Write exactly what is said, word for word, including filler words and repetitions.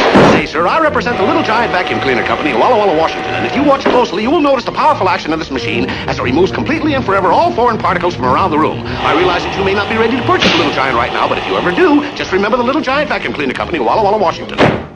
Say, sir, I represent the Little Giant Vacuum Cleaner Company of Walla Walla, Washington, and if you watch closely, you will notice the powerful action of this machine as it removes completely and forever all foreign particles from around the room. I realize that you may not be ready to purchase the Little Giant right now, but if you ever do, just remember the Little Giant Vacuum Cleaner Company of Walla Walla, Washington.